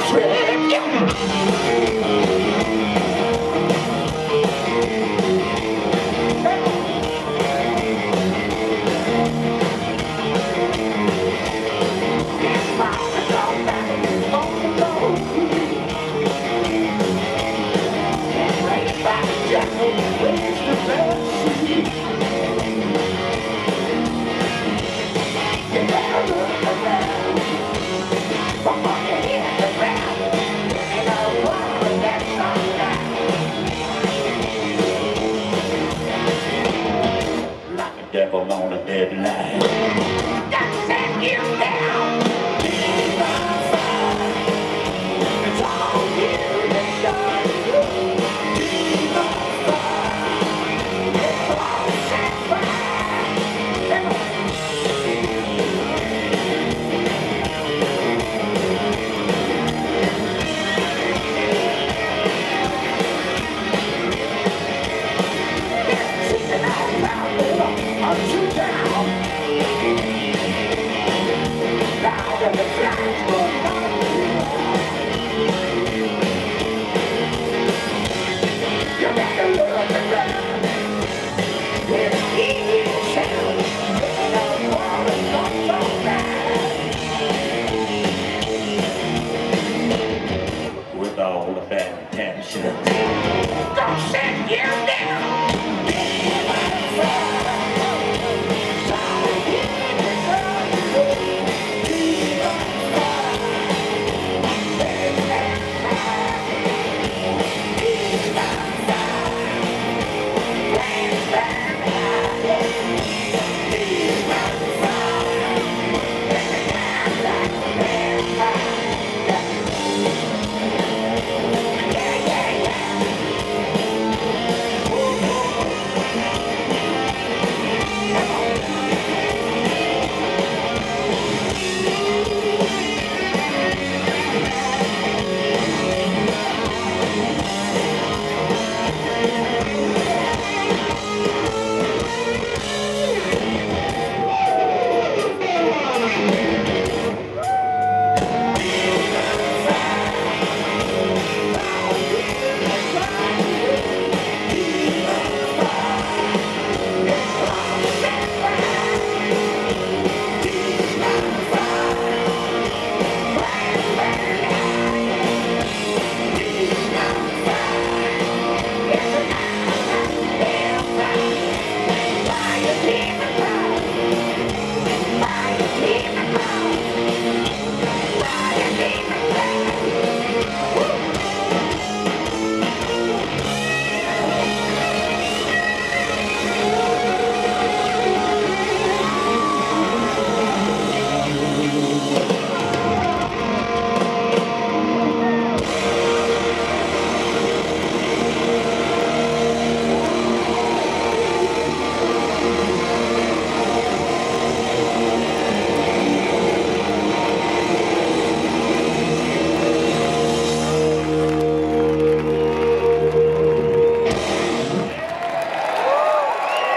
Devil on a deadline. Just set you down. Be my fire. It's all you that shine through. Be my fire. It's all set fire. I'm too down. Now that the flash will not you better look around. With an evil sound, the world is not so bad. With all the bad intentions.